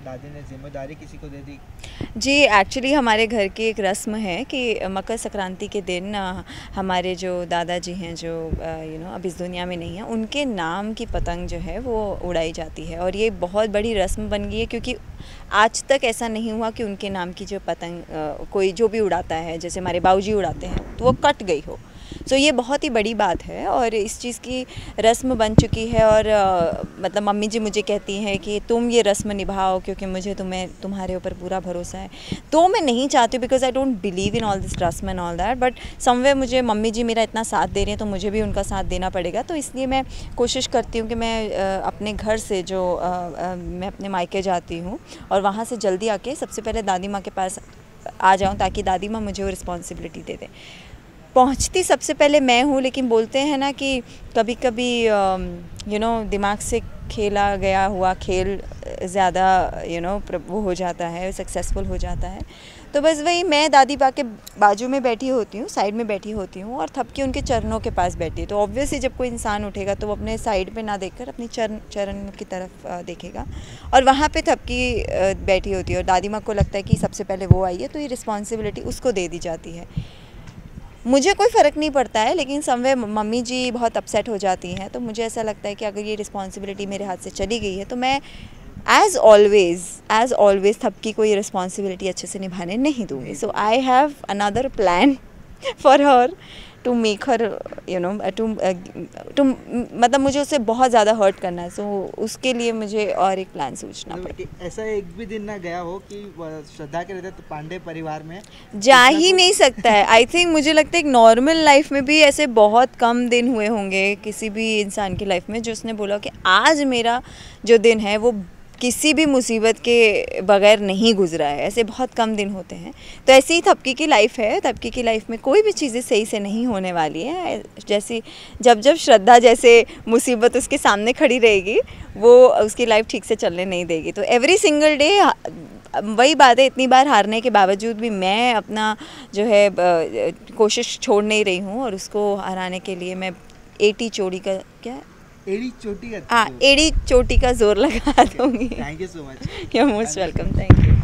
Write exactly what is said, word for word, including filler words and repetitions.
दादी ने जिम्मेदारी किसी को दे दी? जी, एक्चुअली हमारे घर की एक रस्म है कि मकर संक्रांति के दिन हमारे जो दादाजी हैं जो यू नो अब इस दुनिया में नहीं हैं, उनके नाम की पतंग जो है वो उड़ाई जाती है। और ये बहुत बड़ी रस्म बन गई है क्योंकि आज तक ऐसा नहीं हुआ कि उनके नाम की जो पतंग कोई जो भी उड़ाता है, जैसे हमारे बाबूजी उड़ाते हैं, तो वो कट गई हो। सो so, ये बहुत ही बड़ी बात है और इस चीज़ की रस्म बन चुकी है। और आ, मतलब मम्मी जी मुझे कहती हैं कि तुम ये रस्म निभाओ क्योंकि मुझे तुम्हें तुम्हारे ऊपर पूरा भरोसा है। तो मैं नहीं चाहती because I don't believe in all this रस्म and all that, but somewhere मुझे मम्मी जी मेरा इतना साथ दे रही हैं तो मुझे भी उनका साथ देना पड़ेगा। तो इसलिए मैं कोशिश करती हूँ कि मैं आ, अपने घर से जो आ, आ, मैं अपने मायके जाती हूँ और वहाँ से जल्दी आके सबसे पहले दादी माँ के पास आ जाऊँ ताकि दादी माँ मुझे वो रिस्पॉन्सिबिलिटी दे दें। पहुंचती सबसे पहले मैं हूँ, लेकिन बोलते हैं ना कि कभी कभी यू नो दिमाग से खेला गया हुआ खेल ज़्यादा यू नो वो हो जाता है, सक्सेसफुल हो जाता है। तो बस वही मैं दादी बा के बाजू में बैठी होती हूँ, साइड में बैठी होती हूँ और थपकी उनके चरणों के पास बैठी है। तो ऑब्वियसली जब कोई इंसान उठेगा तो वो अपने साइड पे ना देखकर अपनी चरण चरण की तरफ देखेगा और वहाँ पे थपकी बैठी होती है और दादी माँ को लगता है कि सबसे पहले वो आई है तो ये रिस्पॉन्सिबिलिटी उसको दे दी जाती है। मुझे कोई फ़र्क नहीं पड़ता है, लेकिन समवे मम्मी जी बहुत अपसेट हो जाती हैं। तो मुझे ऐसा लगता है कि अगर ये रिस्पॉन्सिबिलिटी मेरे हाथ से चली गई है तो मैं एज़ ऑलवेज़ एज़ ऑलवेज़ सबकी कोई रिस्पॉन्सिबिलिटी अच्छे से निभाने नहीं दूँगी। So I have another plan for her to make her you know to to मतलब मुझे उससे बहुत ज़्यादा हर्ट करना है। सो so, उसके लिए मुझे और एक प्लान सोचना पड़ेगा। ऐसा एक भी दिन ना गया हो कि श्रद्धा के रहते तो पांडे परिवार में जा ही नहीं सकता है। आई थिंक मुझे लगता है एक नॉर्मल लाइफ में भी ऐसे बहुत कम दिन हुए होंगे किसी भी इंसान की लाइफ में जो उसने बोला कि आज मेरा जो दिन है वो किसी भी मुसीबत के बगैर नहीं गुजरा है। ऐसे बहुत कम दिन होते हैं। तो ऐसी ही थपकी की लाइफ है। थपकी की लाइफ में कोई भी चीज़ें सही से नहीं होने वाली है। जैसी जब जब श्रद्धा जैसे मुसीबत उसके सामने खड़ी रहेगी वो उसकी लाइफ ठीक से चलने नहीं देगी। तो एवरी सिंगल डे वही बात है, इतनी बार हारने के बावजूद भी मैं अपना जो है कोशिश छोड़ नहीं रही हूँ और उसको हराने के लिए मैं एटी चोटी का क्या एड़ी चोटी का हाँ एड़ी चोटी का जोर लगा दूँगी। Thank you so much. You are most welcome. Thank you.